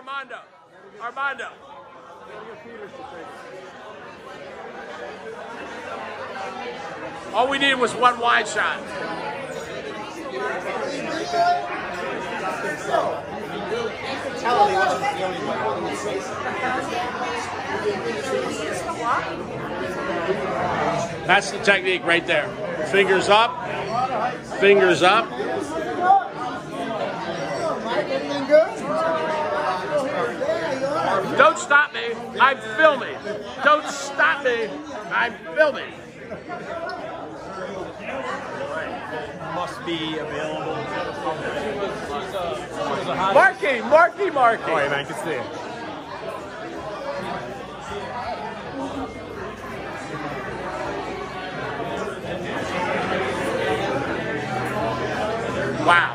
Armando. Armando. All we needed was one wide shot. That's the technique right there. Fingers up. Fingers up. Don't stop me. I'm filming. Don't stop me. I'm filming. Must be available. Marky. Oh, yeah, man, good to see you. Wow.